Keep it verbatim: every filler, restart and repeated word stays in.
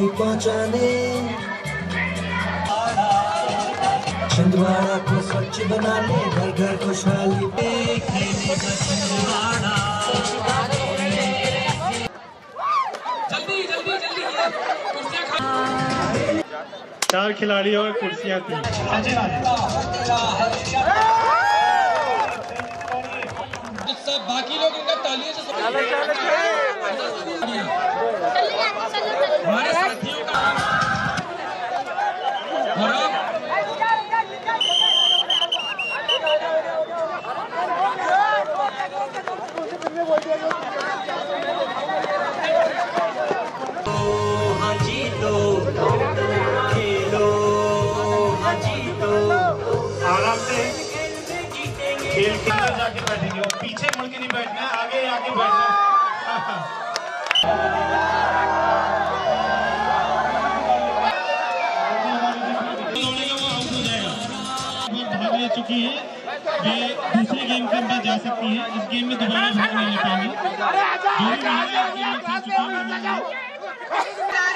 खुशहाली पहुंचाने, छिंदवाड़ा को स्वच्छ बनाने, घर घर खुशहाली खेलेगा छिंदवाड़ा। जल्दी जल्दी जल्दी चार खिलाड़ी और कुर्सियां थी। बाकी लोग इनका तालियों से हमारे साथियों का आराम से खेल के अंदर जाके बैठेंगे और पीछे मुड़ के नहीं बैठना है, आगे आके बैठना है। भाग ले चुकी है, वे दूसरे गेम के अंदर जा सकती है। इस गेम में दोबारा भाग नहीं ले पाएंगे।